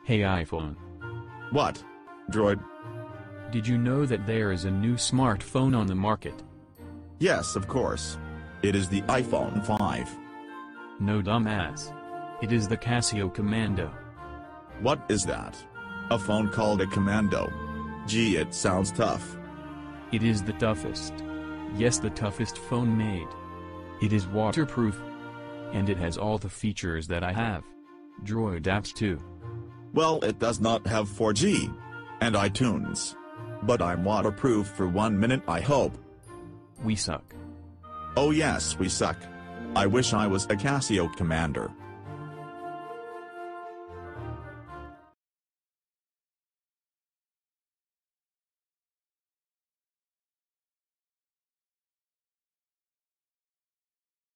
Hey iPhone. What? Droid? Did you know that there is a new smartphone on the market? Yes, of course. It is the iPhone 5. No dumbass. It is the Casio Commando. What is that? A phone called a Commando? Gee, it sounds tough. It is the toughest. Yes, the toughest phone made. It is waterproof. And it has all the features that I have. Droid apps too. Well, it does not have 4G. And iTunes. But I'm waterproof for 1 minute, I hope. We suck. Oh yes, we suck. I wish I was a Casio commander.